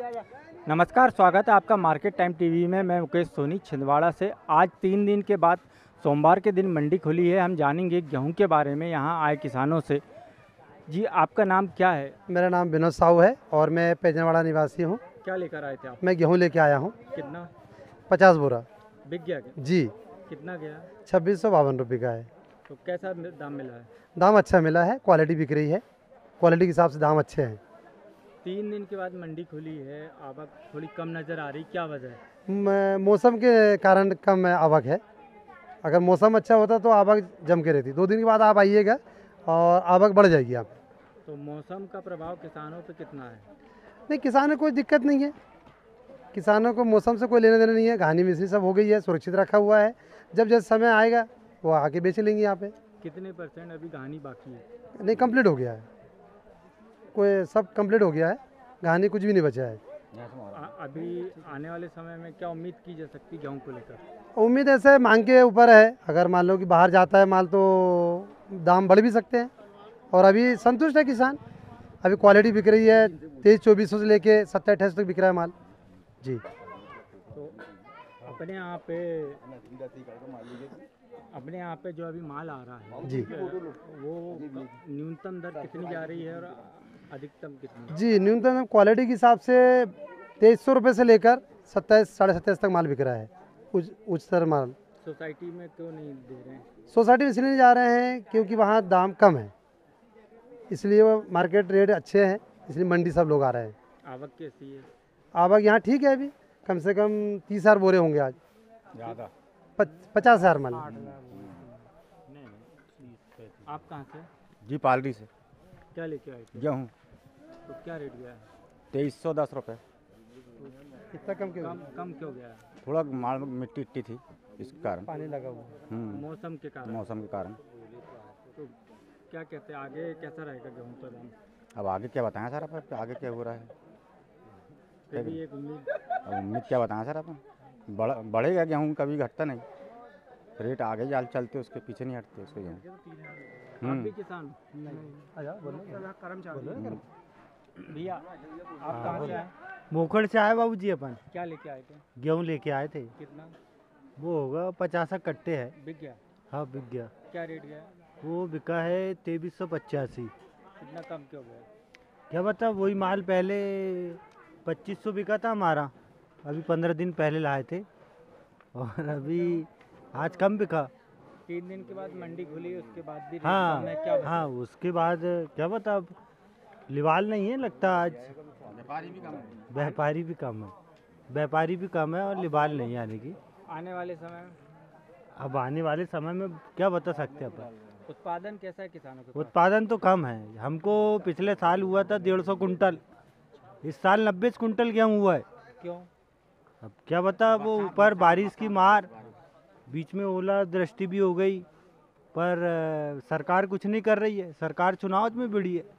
नमस्कार, स्वागत है आपका मार्केट टाइम टीवी में। मैं मुकेश सोनी छिंदवाड़ा से। आज 3 दिन के बाद सोमवार के दिन मंडी खुली है। हम जानेंगे गेहूं के बारे में यहाँ आए किसानों से। जी, आपका नाम क्या है? मेरा नाम विनोद साहू है और मैं पैजनवाड़ा निवासी हूँ। क्या लेकर आए थे आप? मैं गेहूँ लेके आया हूँ। कितना 50 बोरा। बिक गया क्या? जी। कितना गया? 2652 रुपये का है। तो कैसा दाम मिला है? दाम अच्छा मिला है, क्वालिटी बिक रही है, क्वालिटी के हिसाब से दाम अच्छे हैं। 3 दिन के बाद मंडी खुली है, आवक थोड़ी कम नज़र आ रही, क्या वजह है? मौसम के कारण कम आवक है। अगर मौसम अच्छा होता तो आवक जम के रहती। 2 दिन के बाद आप आइएगा और आवक बढ़ जाएगी आप। तो मौसम का प्रभाव किसानों पे कितना है? नहीं, किसानों को कोई दिक्कत नहीं है। किसानों को मौसम से कोई लेना देना नहीं है। घानी मिश्री सब हो गई है, सुरक्षित रखा हुआ है। जब जैसे समय आएगा वो आके बेच लेंगे यहाँ पे। कितने % अभी घानी बाकी है? नहीं, कंप्लीट हो गया है, कोई सब कंप्लीट हो गया है। घानी कुछ भी नहीं बचा है। अभी आने वाले समय में क्या उम्मीद की जा सकती है गेहूँ को लेकर? उम्मीद ऐसे मांग के ऊपर है। अगर मान लो कि बाहर जाता है माल तो दाम बढ़ भी सकते हैं। और अभी संतुष्ट है किसान। अभी क्वालिटी बिक रही है। 2300-2400 से लेके 27-2800 तक बिक रहा है माल। जी। तो अपने यहाँ पे जो अभी माल आ रहा है जी। वो न्यूनतम दर कितनी जा रही है और अधिकतम कितनी? जी, न्यूनतम क्वालिटी के हिसाब से 2300 रुपये से लेकर 27 साढ़े 27 तक माल बिक रहा है। उच्चतर माल सोसाइटी में क्यों नहीं दे रहे हैं? सोसाइटी में इसलिए नहीं जा रहे हैं क्योंकि वहाँ दाम कम है, इसलिए वो मार्केट रेट अच्छे हैं, इसलिए मंडी सब लोग आ रहे हैं। आवक कैसी है? आवक यहाँ ठीक है। अभी कम से कम 30,000 बोरे होंगे आज। ज़्यादा 50,000 माल। आप कहाँ से? जी, पालरी से। क्या लेके आए थे? गेहूँ तो क्या रेट गया है? 2310 रुपये। इतना कम क्यों? कम क्यों गया है? थोड़ा माल मिट्टी इट्टी थी, इस कारण। पानी लगा हुआ। मौसम के कारण? मौसम के कारण। तो क्या कहते हैं आगे कैसा रहेगा गेहूँ का दाम? अब आगे क्या बताएं सर अपन, आगे क्या हो रहा है? फिर भी एक उम्मीद। अब उम्मीद क्या बताएं सर अपन? बढ़ेगा गेहूँ, कभी घटता नहीं। रेट आगे जाल चलते, उसके पीछे नहीं हटते उसके गेहूँ। आप भी किसान? भैया, आप कहाँ से आए? मोखड़ से आए बाबूजी। अपन क्या लेके आए थे? गेहूँ लेके आए थे। कितना वो होगा 50 कट्टे है। बिक गया? हाँ, बिक गया। क्या रेट गया? वो बिका है 2385। कितना कम क्यों गया? क्या बता, वही माल पहले 2500 बिका था हमारा। अभी 15 दिन पहले लाए थे और अभी आज कम बिका। 3 दिन के बाद मंडी खुली, उसके बाद भी रेट हाँ कम है, क्या वजह? हाँ, उसके बाद क्या बता, अब लिवाल नहीं है लगता आज। व्यापारी भी कम है। व्यापारी भी कम है और लिवाल नहीं आने की। आने वाले समय में अब आने वाले समय में क्या बता सकते हैं अपन। उत्पादन कैसा है किसानों के पास? उत्पादन तो कम है। हमको पिछले साल हुआ था 150 कुंटल। इस साल 90 कुंटल गेहूँ हुआ है। क्यों? अब क्या बता, वो ऊपर बारिश की मार, बीच में ओला दृष्टि भी हो गई, पर सरकार कुछ नहीं कर रही है। सरकार चुनाव में भिड़ी है।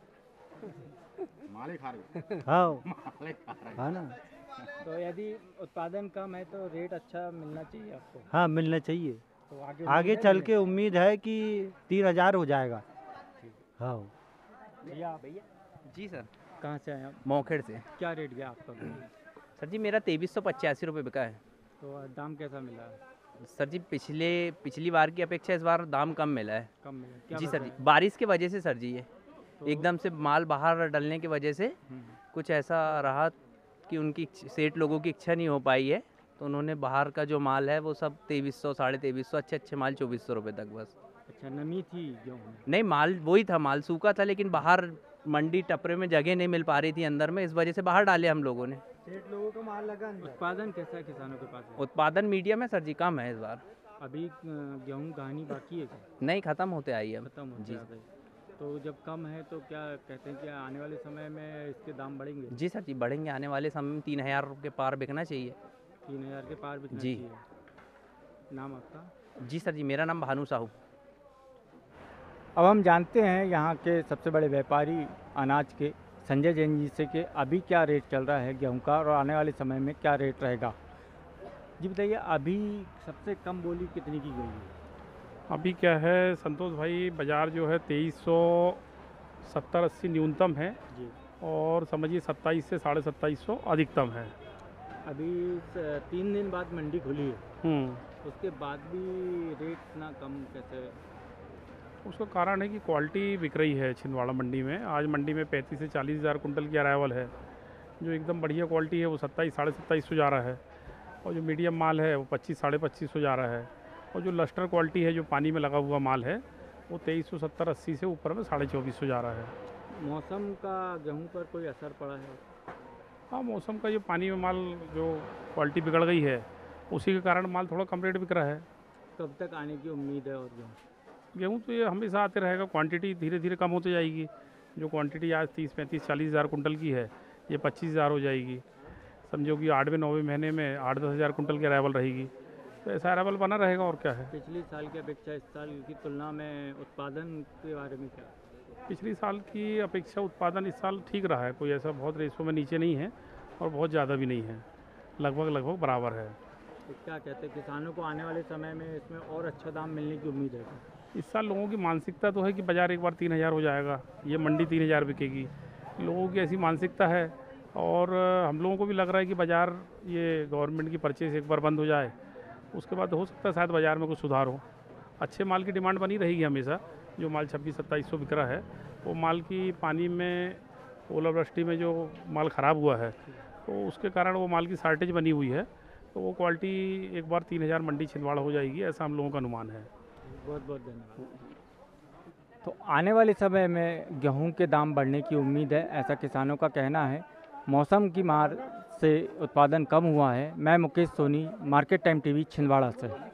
हाँ, हाँ ना। तो यदि उत्पादन कम है तो रेट अच्छा मिलना चाहिए आपको। हाँ, मिलना चाहिए। तो आगे आगे चल के उम्मीद है कि 3000 हो जाएगा। हाँ भैया जी सर, कहाँ से आए आप? मोखेड़ से। क्या रेट गया आपका? सर जी, मेरा 2385 रुपये बिका है। तो दाम कैसा मिला है? सर जी, पिछली बार की अपेक्षा इस बार दाम कम मिला है। कम मिला? क्या जी वजह सर जी, है? बारिश की वजह से सर जी। ये तो- एकदम से माल बाहर डलने की वजह से कुछ ऐसा रहा कि उनकी सेठ लोगों की इच्छा नहीं हो पाई है, तो उन्होंने बाहर का जो माल है वो सब 2300 साढ़े 2300, अच्छे माल 2400 रुपये तक बस। अच्छा, नमी थी गेहूँ में? नहीं, माल वही था, माल सूखा था, लेकिन बाहर मंडी टपरे में जगह नहीं मिल पा रही थी अंदर में, इस वजह से बाहर डाले हम लोगों ने। सेठ लोगों का माल लगा अंदर। उत्पादन कैसा है किसानों के पास? उत्पादन मीडियम है सर जी, कम है इस बार। अभी गेहूँ घानी बाकी है क्या? नहीं, ख़त्म होते आई है। खत्म हो जी गया? तो जब कम है तो क्या कहते हैं कि आने वाले समय में इसके दाम बढ़ेंगे? जी सर जी, बढ़ेंगे। आने वाले समय में 3000 के पार बिकना चाहिए। 3000 के पार बिकना जी। चाहिए। नाम आपका? जी सर जी, मेरा नाम भानु साहू। अब हम जानते हैं यहाँ के सबसे बड़े व्यापारी अनाज के संजय जैन जी से कि अभी क्या रेट चल रहा है गेहूं का और आने वाले समय में क्या रेट रहेगा। जी बताइए, अभी सबसे कम बोली कितनी की गई है? अभी क्या है संतोष भाई, बाज़ार जो है 2370-80 न्यूनतम है जी। और समझिए 27 से 2750 अधिकतम है। अभी 3 दिन बाद मंडी खुली है, उसके बाद भी रेट इतना कम कैसे? उसका कारण है कि क्वालिटी बिक रही है छिंदवाड़ा मंडी में। आज मंडी में 35 से 40 हज़ार कुंटल की अराइवल है। जो एकदम बढ़िया क्वालिटी है वो 27 साढ़े 2700 जा रहा है, और जो मीडियम माल है वो 25 साढ़े 2500 जा रहा है, और जो लस्टर क्वालिटी है जो पानी में लगा हुआ माल है वो 2370-80 से ऊपर में 2450 जा रहा है। मौसम का गेहूं पर कोई असर पड़ा है? हाँ, मौसम का जो पानी में माल जो क्वालिटी बिगड़ गई है उसी के कारण माल थोड़ा कम रेट बिक रहा है। कब तक आने की उम्मीद है? और गेहूँ तो ये हमेशा आते रहेगा, क्वांटिटी धीरे धीरे कम होती जाएगी। जो क्वांटिटी आज 30, 35, 40 हज़ार कुंटल की है ये 25 हज़ार हो जाएगी। समझो कि 8वें 9वें महीने में 8-10 हज़ार कुंटल की अराइवल रहेगी, तो ऐसा अराइवल बना रहेगा और क्या है। पिछली साल की अपेक्षा इस साल की तुलना में उत्पादन के बारे में क्या? पिछली साल की अपेक्षा उत्पादन इस साल ठीक रहा है, कोई ऐसा बहुत रेशो में नीचे नहीं है और बहुत ज़्यादा भी नहीं है, लगभग बराबर है। तो क्या कहते हैं किसानों को आने वाले समय में इसमें और अच्छा दाम मिलने की उम्मीद है? इस साल लोगों की मानसिकता तो है कि बाज़ार एक बार 3000 हो जाएगा, ये मंडी 3000 बिकेगी, लोगों की ऐसी मानसिकता है। और हम लोगों को भी लग रहा है कि बाज़ार ये गवर्नमेंट की परचेस एक बार बंद हो जाए उसके बाद हो सकता है शायद बाज़ार में कुछ सुधार हो। अच्छे माल की डिमांड बनी रहेगी हमेशा। जो माल 26-2700 बिक रहा है वो माल की पानी में ओलावृष्टि में जो माल ख़राब हुआ है तो उसके कारण वो माल की शार्टेज बनी हुई है, तो वो क्वालिटी एक बार 3000 मंडी छिंदवाड़ा हो जाएगी, ऐसा हम लोगों का अनुमान है। बहुत बहुत धन्यवाद। तो आने वाले समय में गेहूं के दाम बढ़ने की उम्मीद है, ऐसा किसानों का कहना है। मौसम की मार से उत्पादन कम हुआ है। मैं Mukesh Soni, market time TV Chhindwara से।